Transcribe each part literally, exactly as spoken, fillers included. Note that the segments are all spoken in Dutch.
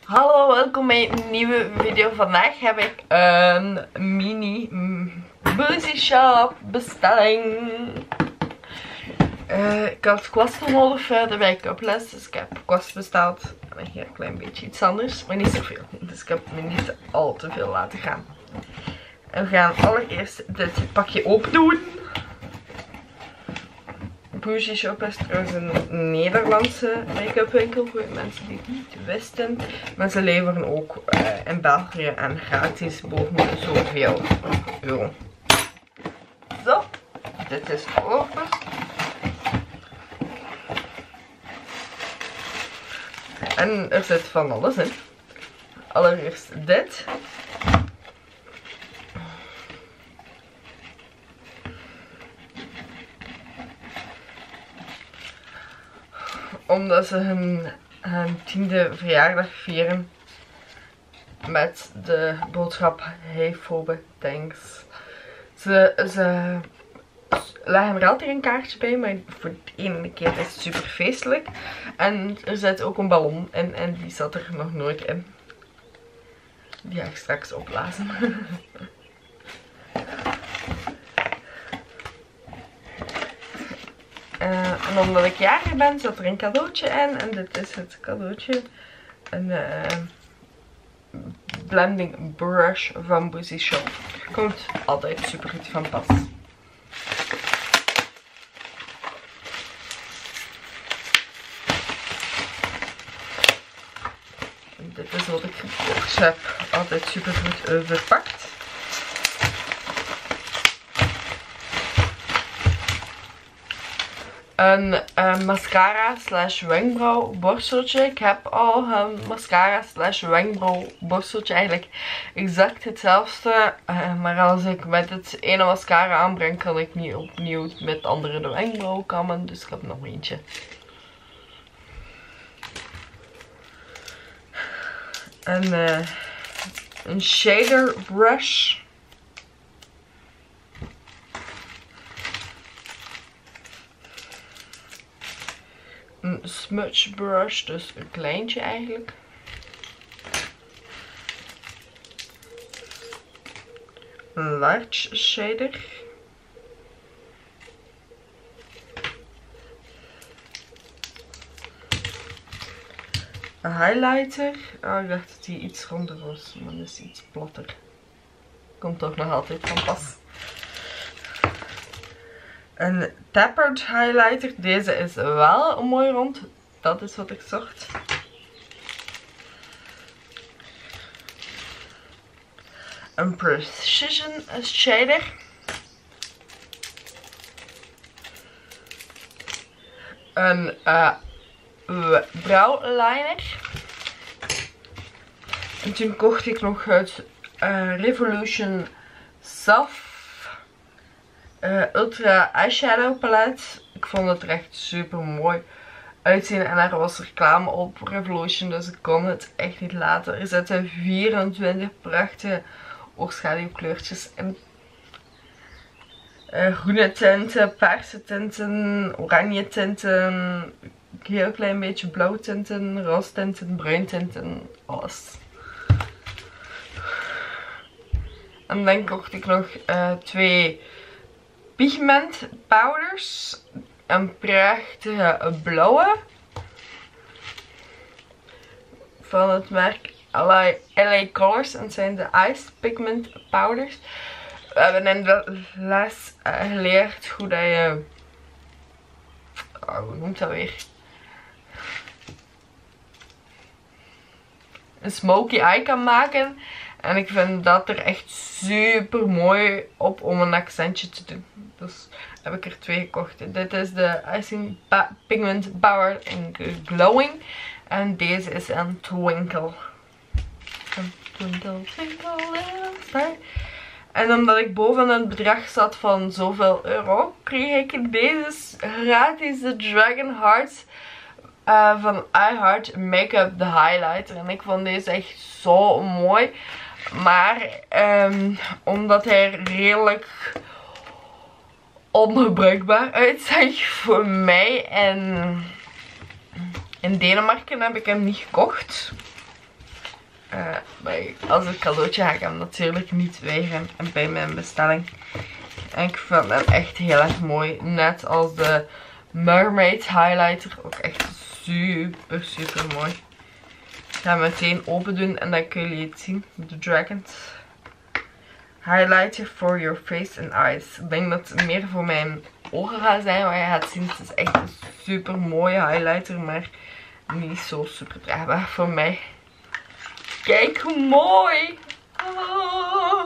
Hallo, welkom bij een nieuwe video. Vandaag heb ik een mini Boozy Shop bestelling. Uh, ik had kwast nodig voor de make-up-les, dus ik heb kwast besteld. En hier een klein beetje iets anders, maar niet zoveel. Dus ik heb me niet al te veel laten gaan. En we gaan allereerst dit pakje open doen. Boozy Shop is trouwens een Nederlandse make-up winkel voor mensen die het niet wisten. Maar ze leveren ook uh, in België en gratis boven zoveel euro. Zo, dit is open. En er zit van alles in. Allereerst dit. Omdat ze hun, hun tiende verjaardag vieren met de boodschap Hey Phobe, thanks. Ze, ze leggen er altijd een kaartje bij, maar voor de ene keer is het super feestelijk. En er zit ook een ballon in en die zat er nog nooit in. Die ga ik straks opblazen. Uh, en omdat ik jarig ben, zat er een cadeautje in. En dit is het cadeautje. Een uh, blending brush van Boozy Shop. Komt altijd super goed van pas. En dit is wat ik gekocht heb. Altijd super goed uh, verpakt. Een uh, mascara slash wenkbrauw borsteltje. Ik heb al een mascara slash wenkbrauw borsteltje. Eigenlijk exact hetzelfde. Uh, maar als ik met het ene mascara aanbreng, kan ik niet opnieuw met andere de wenkbrauw kammen. Dus ik heb nog eentje. En uh, een shader brush. Een smudge brush, dus een kleintje eigenlijk. Een large shader. Een highlighter. Oh, ik dacht dat die iets ronder was, maar dat is iets platter. Komt toch nog altijd van pas. Een tapered highlighter. Deze is wel mooi rond. Dat is wat ik zocht. Een precision shader. Een uh, brauwliner. En toen kocht ik nog het uh, Revolution Self Uh, Ultra Eyeshadow palet. Ik vond het er echt super mooi uitzien. En er was reclame op Revolution. Dus ik kon het echt niet laten. Er zitten vierentwintig prachtige oogschaduwkleurtjes in. Uh, groene tinten, paarse tinten, oranje tinten. Een heel klein beetje blauw tinten, roze tinten, bruin tinten. Alles. En dan kocht ik nog uh, twee pigment powders. Een prachtige blauwe. Van het merk L A Colors. En het zijn de Ice Pigment Powders. We hebben in de les uh, geleerd hoe dat je... Oh, hoe noemt dat weer? Een smoky eye kan maken. En ik vind dat er echt super mooi op om een accentje te doen. Dus heb ik er twee gekocht. Dit is de Icing Pigment Power in Glowing. En deze is een Twinkle. Een Twinkle, Twinkle, little star. En omdat ik boven het bedrag zat van zoveel euro, kreeg ik deze gratis, de Dragon Hearts uh, van iHeart Makeup, de highlighter. En ik vond deze echt zo mooi. Maar um, omdat hij redelijk ongebruikbaar uitzag voor mij en in Denemarken heb ik hem niet gekocht. Uh, maar als een cadeautje ga ik hem natuurlijk niet weigeren bij mijn bestelling. En ik vind hem echt heel erg mooi. Net als de Mermaid highlighter. Ook echt super super mooi. Ik ga hem meteen open doen en dan kunnen jullie het zien. De Dragons highlighter for your face and eyes. Ik denk dat het meer voor mijn ogen gaat zijn. Maar je gaat zien, het is echt een super mooie highlighter. Maar niet zo super draagbaar voor mij. Kijk hoe mooi! Oh.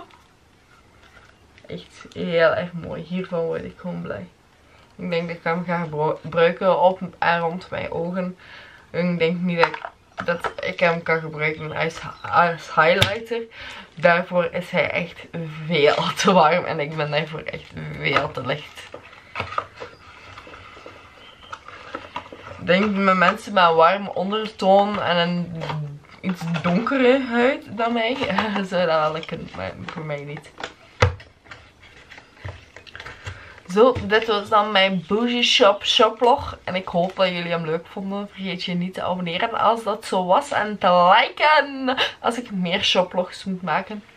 Echt heel erg mooi. Hiervan word ik gewoon blij. Ik denk dat ik hem ga gebruiken op en rond mijn ogen. Ik denk niet dat ik, dat ik hem kan gebruiken als, als highlighter. Daarvoor is hij echt veel te warm. En ik ben daarvoor echt veel te licht. Ik denk met mensen met een warme ondertoon en een iets donkere huid dan mij zou dat wel kunnen, maar voor mij niet. Zo, dit was dan mijn Bougie Shop shoplog. En ik hoop dat jullie hem leuk vonden. Vergeet je niet te abonneren als dat zo was. En te liken als ik meer shoplogs moet maken.